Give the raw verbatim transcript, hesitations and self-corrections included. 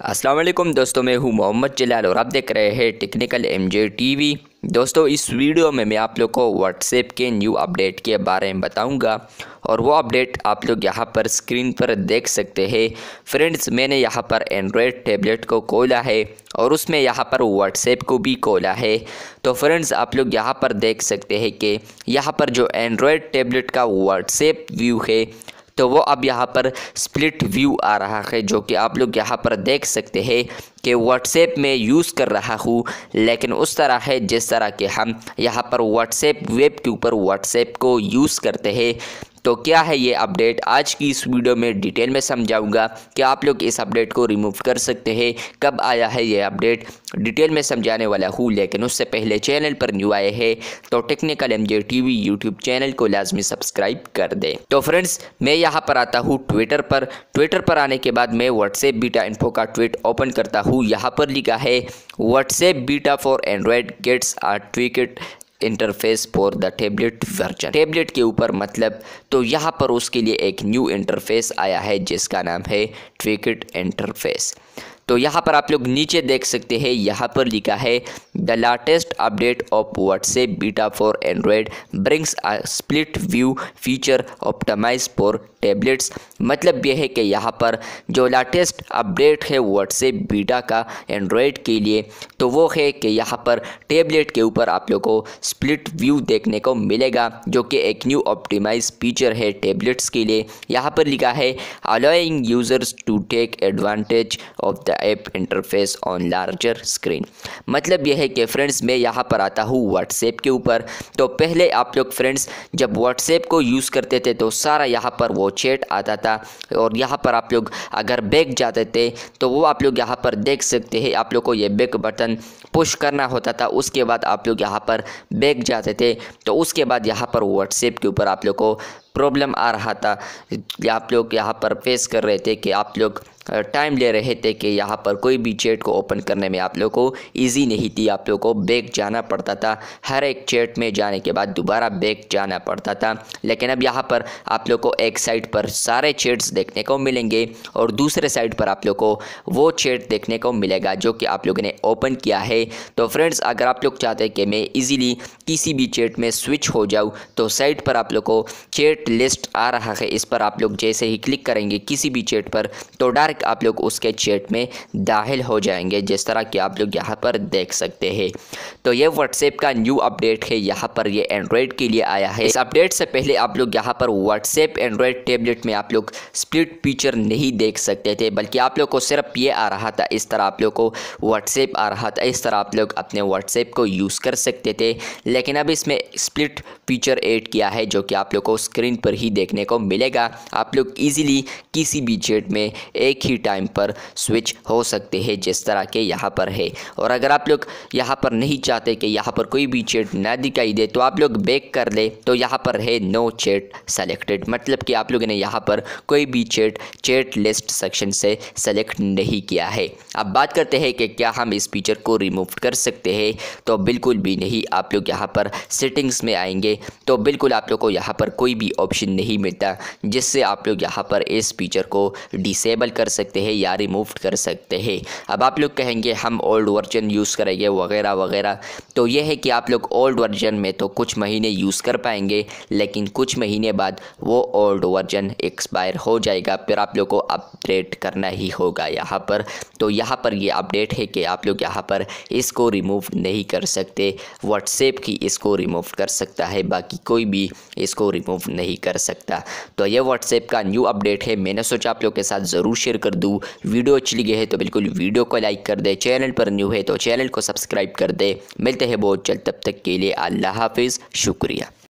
अस्सलाम वालेकुम दोस्तों, मैं हूं मोहम्मद जलाल और आप देख रहे हैं टेक्निकल एमजे टीवी। दोस्तों, इस वीडियो में मैं आप लोग को व्हाट्सएप के न्यू अपडेट के बारे में बताऊंगा और वो अपडेट आप लोग यहां पर स्क्रीन पर देख सकते हैं। फ्रेंड्स, मैंने यहां पर एंड्रॉयड टैबलेट को खोला है और उसमें यहां पर व्हाट्सएप को भी खोला है। तो फ्रेंड्स, आप लोग यहां पर देख सकते हैं कि यहां पर जो एंड्रॉयड टैबलेट का व्हाट्सएप व्यू है तो वो अब यहाँ पर स्प्लिट व्यू आ रहा है, जो कि आप लोग यहाँ पर देख सकते हैं कि व्हाट्सएप में यूज़ कर रहा हूँ, लेकिन उस तरह है जिस तरह के हम यहाँ पर व्हाट्सएप वेब के ऊपर व्हाट्सएप को यूज़ करते हैं। तो क्या है ये अपडेट, आज की इस वीडियो में डिटेल में समझाऊंगा कि आप लोग इस अपडेट को रिमूव कर सकते हैं, कब आया है ये अपडेट, डिटेल में समझाने वाला हूँ। लेकिन उससे पहले चैनल पर न्यू आए हैं तो technical MJ TV YouTube channel को लाजमी सब्सक्राइब कर दें। तो फ्रेंड्स, मैं यहाँ पर आता हूँ ट्विटर पर। ट्विटर पर आने के बाद मैं व्हाट्सएप बीटा इन्फो का ट्वीट ओपन करता हूँ। यहाँ पर लिखा है WhatsApp beta for android gets are tweaked interface for the tablet version. Tablet के ऊपर मतलब, तो यहाँ पर उसके लिए एक न्यू इंटरफेस आया है जिसका नाम है ट्वीकेड इंटरफेस। तो यहाँ पर आप लोग नीचे देख सकते हैं, यहाँ पर लिखा है the latest update of WhatsApp beta for android brings a split view feature optimize for tablets. मतलब यह है कि यहाँ पर जो लेटेस्ट अपडेट है व्हाट्सएप बीटा का एंड्रॉयड के लिए, तो वो है कि यहाँ पर टैबलेट के ऊपर आप लोग को स्प्लिट व्यू देखने को मिलेगा, जो कि एक न्यू ऑप्टिमाइज फीचर है टैबलेट्स के लिए। यहाँ पर लिखा है allowing users to take advantage of the app interface on larger screen. मतलब यह है कि फ्रेंड्स, मैं यहाँ पर आता हूँ व्हाट्सएप के ऊपर। तो पहले आप लोग फ्रेंड्स जब व्हाट्सएप को यूज़ करते थे तो सारा यहाँ पर वो चैट आता था, और यहाँ पर आप लोग अगर बैक जाते थे तो वो आप लोग यहाँ पर देख सकते हैं, आप लोग को ये बैक बटन पुश करना होता था। उसके बाद आप लोग यहाँ पर बैक जाते थे, तो उसके बाद यहाँ पर व्हाट्सएप के ऊपर आप लोग को प्रॉब्लम आ रहा था। आप लोग यहाँ पर फेस कर रहे थे कि आप लोग टाइम ले रहे थे कि यहाँ पर कोई भी चैट को ओपन करने में आप लोग को इजी नहीं थी, आप लोग को बैक जाना पड़ता था। हर एक चैट में जाने के बाद दोबारा बैक जाना पड़ता था। लेकिन अब यहाँ पर आप लोग को एक साइड पर सारे चैट्स देखने को मिलेंगे और दूसरे साइड पर आप लोग को वो चैट देखने को मिलेगा जो कि आप लोगों ने ओपन किया है। तो फ्रेंड्स, अगर आप लोग चाहते हैं कि मैं इजीली किसी भी चैट में स्विच हो जाऊँ, तो साइड पर आप लोग को चैट लिस्ट आ रहा है, इस पर आप लोग जैसे ही क्लिक करेंगे किसी भी चैट पर, तो डायरेक्ट आप लोग उसके चैट में दाखिल हो जाएंगे, जिस तरह कि आप लोग यहाँ पर देख सकते हैं। तो ये व्हाट्सएप का न्यू अपडेट है, यहाँ पर ये एंड्रॉयड के लिए आया है। इस अपडेट से पहले आप लोग यहाँ पर व्हाट्सएप एंड्रॉयड टैबलेट में आप लोग स्प्लिट फीचर नहीं देख सकते थे, बल्कि आप लोग को सिर्फ ये आ रहा था, इस तरह आप लोग को व्हाट्सएप आ रहा था, इस तरह आप लोग अपने व्हाट्सएप को यूज़ कर सकते थे। लेकिन अब इसमें स्प्लिट फीचर ऐड किया है, जो कि आप लोग को स्क्रीन पर ही देखने को मिलेगा। आप लोग ईजिली किसी भी चैट में एक ही टाइम पर स्विच हो सकते हैं, जिस तरह के यहाँ पर है। और अगर आप लोग यहाँ पर नहीं चाहते कि यहाँ पर कोई भी चैट ना दिखाई दे, तो आप लोग बैक कर ले, तो यहाँ पर है नो चैट सेलेक्टेड। मतलब कि आप लोगों ने यहाँ पर कोई भी चैट चैट लिस्ट सेक्शन से सेलेक्ट नहीं किया है। अब बात करते हैं कि क्या हम इस फीचर को रिमूव कर सकते हैं, तो बिल्कुल भी नहीं। आप लोग यहाँ पर सेटिंग्स में आएंगे तो बिल्कुल आप लोग को यहाँ पर कोई भी ऑप्शन नहीं मिलता जिससे आप लोग यहाँ पर इस फीचर को डिसेबल कर सकते हैं या रिमूव कर सकते हैं। अब आप लोग कहेंगे हम ओल्ड वर्जन यूज़ करेंगे वगैरह वगैरह, तो यह है कि आप लोग ओल्ड वर्जन में तो कुछ महीने यूज़ कर पाएंगे, लेकिन कुछ महीने बाद वो ओल्ड वर्जन एक्सपायर हो जाएगा, फिर आप लोग को अपडेट करना ही होगा यहाँ पर। तो यहाँ पर ये अपडेट है कि आप लोग यहाँ पर इसको रिमूव नहीं कर सकते। व्हाट्सएप की इसको रिमूव कर सकता है, बाकी कोई भी इसको रिमूव नहीं कर सकता। तो ये व्हाट्सएप का न्यू अपडेट है, मैंने सोचा आप लोग के साथ ज़रूर शेयर कर दूँ। वीडियो अच्छी लगी है तो बिल्कुल वीडियो को लाइक कर दे, चैनल पर न्यू है तो चैनल को सब्सक्राइब कर दे। मिलते हैं बहुत जल्द, तब तक के लिए अल्लाह हाफिज़, शुक्रिया।